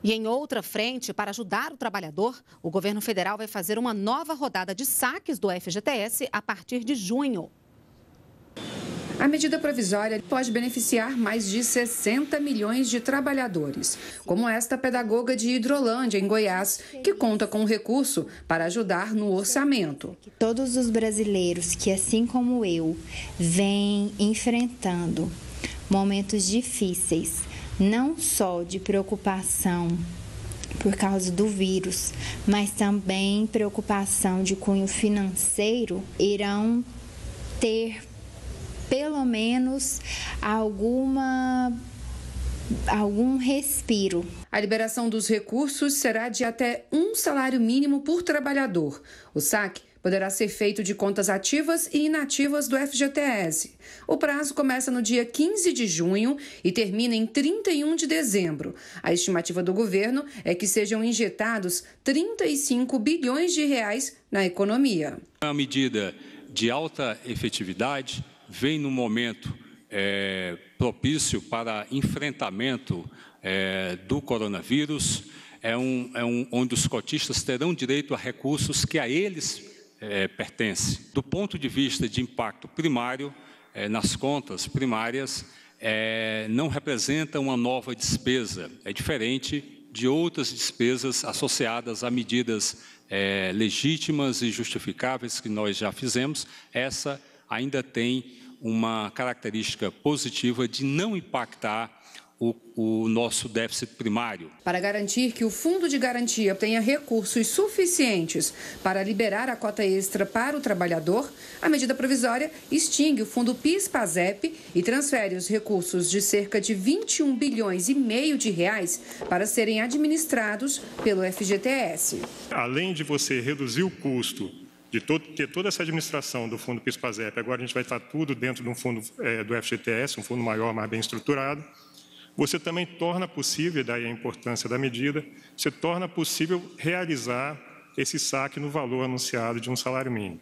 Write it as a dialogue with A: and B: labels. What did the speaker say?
A: E em outra frente, para ajudar o trabalhador, o governo federal vai fazer uma nova rodada de saques do FGTS a partir de junho.
B: A medida provisória pode beneficiar mais de 60 milhões de trabalhadores, como esta pedagoga de Hidrolândia, em Goiás, que conta com um recurso para ajudar no orçamento.
C: Todos os brasileiros que, assim como eu, vêm enfrentando momentos difíceis, não só de preocupação por causa do vírus, mas também preocupação de cunho financeiro, irão ter pelo menos algum respiro.
B: A liberação dos recursos será de até um salário mínimo por trabalhador. O saque poderá ser feito de contas ativas e inativas do FGTS. O prazo começa no dia 15 de junho e termina em 31 de dezembro. A estimativa do governo é que sejam injetados 35 bilhões de reais na economia.
D: É uma medida de alta efetividade, vem no momento propício para enfrentamento do coronavírus, onde os cotistas terão direito a recursos que a eles pertencem. Do ponto de vista de impacto primário, nas contas primárias, não representa uma nova despesa, é diferente de outras despesas associadas a medidas legítimas e justificáveis que nós já fizemos. Essa ainda tem uma característica positiva de não impactar o nosso déficit primário.
B: Para garantir que o Fundo de Garantia tenha recursos suficientes para liberar a cota extra para o trabalhador, a medida provisória extingue o Fundo PIS/PASEP e transfere os recursos de cerca de 21 bilhões e meio de reais para serem administrados pelo FGTS.
E: Além de você reduzir o custo de ter toda essa administração do Fundo PIS/PASEP, agora a gente vai estar tudo dentro de um fundo do FGTS, um fundo maior, mais bem estruturado. Você também torna possível, daí a importância da medida, você torna possível realizar esse saque no valor anunciado de um salário mínimo.